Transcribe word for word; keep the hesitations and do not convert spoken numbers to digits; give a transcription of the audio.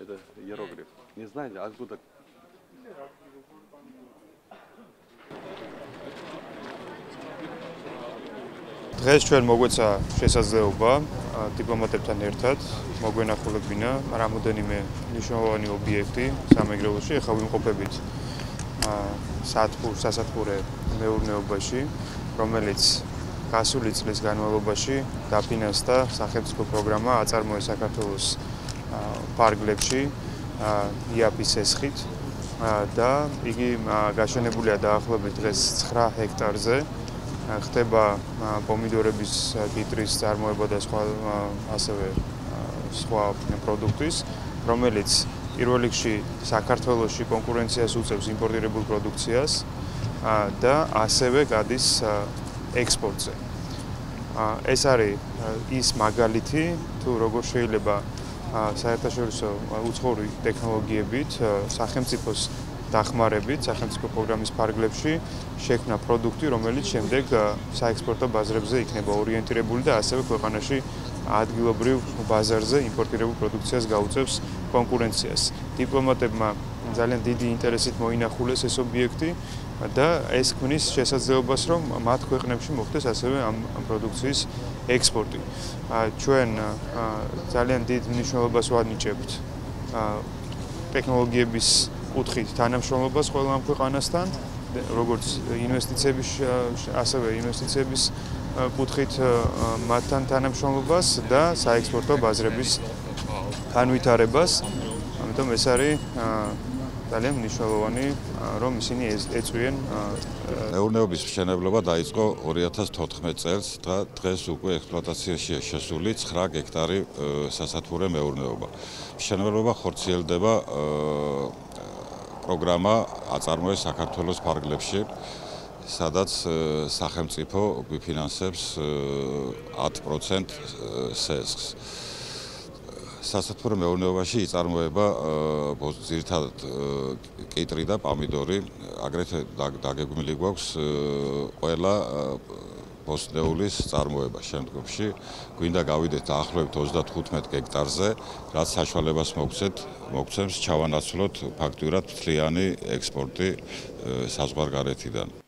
Это иероглиф. Не знаете, откуда? დღეს ჩვენ მოგვეცა შესაძლებლობა დიპლომატებთან ერთად მოგვენახულებინა რამოდენიმე მნიშვნელოვანი ობიექტი სამეგრელოში. ეხლა ვიმყოფებით სათბურ სასათბურე მეურნეობაში, რომელიც გასული წლის განმავლობაში დაფინანსდა სახელმწიფო პროგრამა აწარმოეს საქართველოს პარკლებში იაფის ესხით და იგი გაშენებულია დაახლოებით დღეს ცხრა ჰექტარზე. ხდება პომიდორების კიტრის წარმოება და სხვა ასევე სხვა პროდუქტის, რომელიც პირველ რიგში საქართველოში კონკურენციას უწევს იმპორტირებულ პროდუქციას და ასევე გადის ექსპორტზე. ეს არის ის მაგალითი, თუ როგორ შეიძლება საერთაშორისო უცხოური ტექნოლოგიებით სახელმწიფოს დახმარებით სახელმწიფო პროგრამის ფარგლებში შექმნა პროდუქტი, რომელიც შემდეგ საექსპორტო ბაზრებზე იქნება ორიენტირებული და ასევე ქვეყანაში ადგილობრივ ბაზარზე იმპორტირებულ პროდუქციას გაუწევს კონკურენციას. დიპლომატებმა ძალიან დიდი ინტერესით მოინახულეს ეს ობიექტი და ეს ქმნის შესაძლებლობას, რომ მათ ქვეყნებში მოხდეს ასევე ამ პროდუქციის ექსპორტი. ჩვენ ძალიან დიდ მნიშვნელობას ვანიჭებთ ტექნოლოგიების კუთხით თანამშრომლობას ყველა ამ ქვეყანასთან, როგორც ინვესტიციების ასევე ინვესტიციების კუთხით მათთან თანამშრომლობას და საექსპორტო ბაზრების განვითარებას. ამიტომ ეს არის ძალიან მნიშვნელოვანი, რომ ისინი ეწვიან. მეურნეობის მშენებლობა დაიწყო ორი ათას თოთხმეტ წელს და დღეს უკვე ექსპლუატაციაშია შესული ცხრა ჰექტარი სასათბურე მეურნეობა. მშენებლობა ხორციელდება პროგრამა აწარმოეს საქართველოს პარკლებში, სადაც სახელმწიფო გვიფინანსებს ათ პროცენტ სესხს. სასათბურე მეურნეობაში იწარმოება ძირითადად კიტრი და პომიდორი, აგრეთვე დაგეგმილი გვაქვს ყველა ბოსტნეულის წარმოება შემდგომში. გვინდა გავიდეთ დაახლოებით ოცდათხუთმეტ ჰექტარზე, რაც საშუალებას მოგცემს ჩავანაცვლოთ ფაქტურად მთლიანი ექსპორტი საზღვარგარეთიდან.